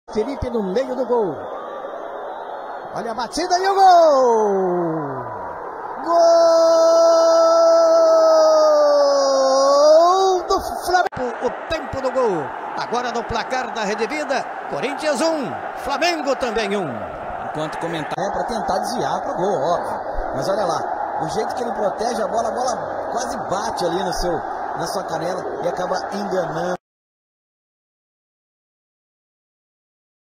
Felipe no meio do gol. Olha a batida e o gol! Gol do Flamengo! O tempo do gol. Agora no placar da Rede Vida. Corinthians 1, Flamengo também 1. Enquanto comentar. É para tentar desviar pro gol, óbvio. Mas olha lá, o jeito que ele protege a bola quase bate ali na sua canela e acaba enganando.